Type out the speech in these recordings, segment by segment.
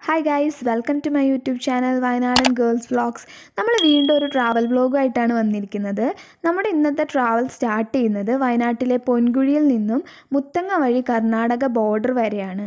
Hi guys, welcome to my YouTube channel Vayanadan Girls Vlogs. നമ്മൾ വീണ്ടും ഒരു travel വ്ലോഗായിട്ടാണ് വന്നിരിക്കുന്നത്. നമ്മുടെ ഇന്നത്തെ ട്രാവൽ സ്റ്റാർട്ട് ചെയ്യുന്നത് വയനാട്ടിലെ പൊൻകുഴിയിൽ നിന്നും മുത്തങ്ങ വഴി കർണാടക ബോർഡർ വരെയാണ്.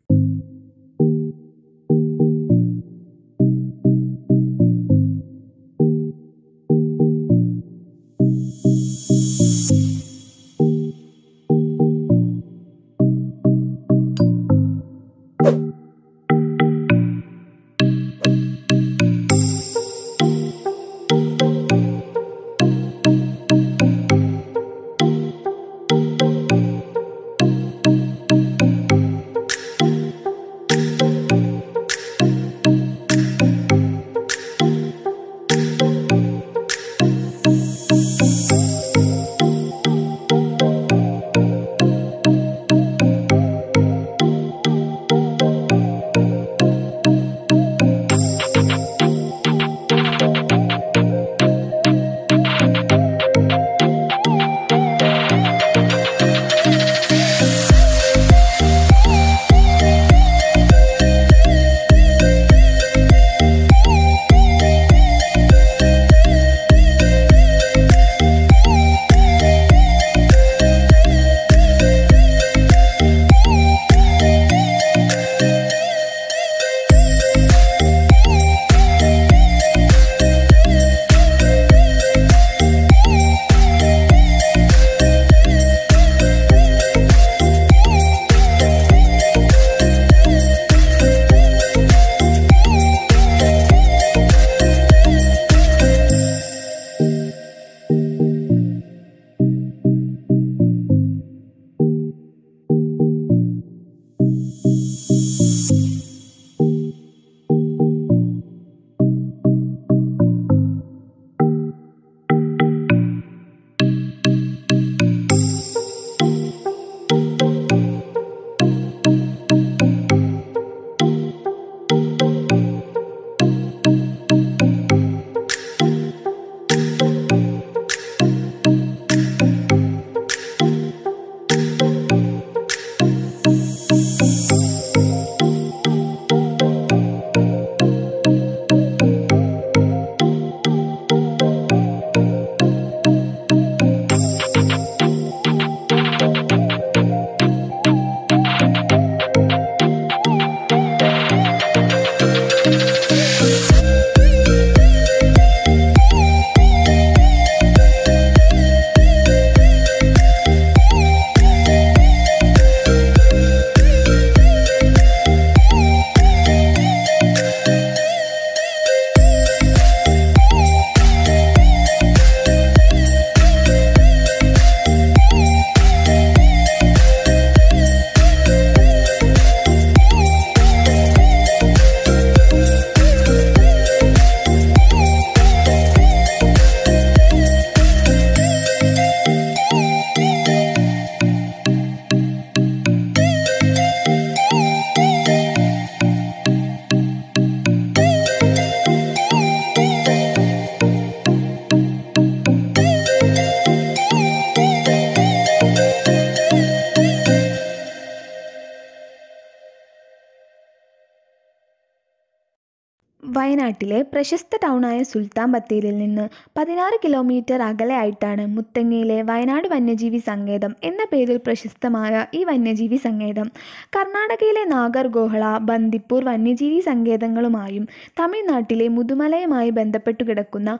വയനാട്ടിലെ പ്രശസ്ത ടൗണായ സുൽത്താൻ ബത്തേരിയിൽ നിന്ന് 16 കിലോമീറ്റർ അകലെയായിട്ടാണ് മുത്തങ്ങയിലെ വയനാട് വന്യജീവി സങ്കേതം എന്ന പേരിൽ പ്രശസ്തമായ ഈ വന്യജീവി സങ്കേതം. കർണാടകയിലെ നാഗർഗോഹള, ബന്ദിപ്പൂർ വന്യജീവി സങ്കേതങ്ങളുമായും തമിഴ്നാട്ടിലെ മുതുമലയുമായി ബന്ധപ്പെട്ടു കിടക്കുന്ന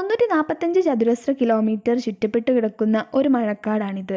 345 ചതുരശ്ര കിലോമീറ്റർ ചുറ്റപ്പെട്ടു കിടക്കുന്ന ഒരു മഴക്കാടാണിത്.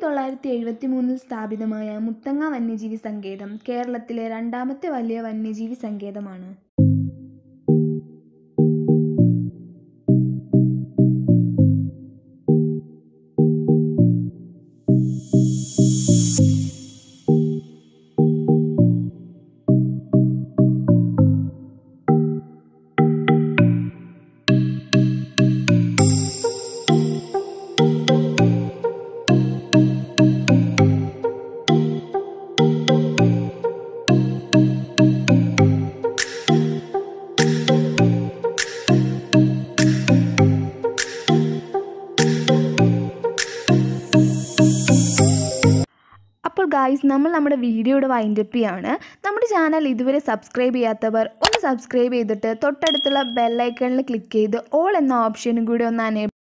1973 സ്ഥാപിതമായ മുത്തങ്ങ വന്യജീവി സങ്കേതം കേരളത്തിലെ രണ്ടാമത്തെ വലിയ വന്യജീവി സങ്കേതമാണ്. അപ്പോൾ ഗായ്സ്, നമ്മൾ നമ്മുടെ വീഡിയോയുടെ വൈൻഡപ്പ് ചെയ്യാണ്. നമ്മുടെ ചാനൽ ഇതുവരെ സബ്സ്ക്രൈബ് ചെയ്യാത്തവർ ഒന്ന് സബ്സ്ക്രൈബ് ചെയ്തിട്ട് തൊട്ടടുത്തുള്ള ബെല്ലൈക്കണിൽ ക്ലിക്ക് ചെയ്ത് ഓൾ എന്ന ഓപ്ഷനും കൂടി ഒന്ന്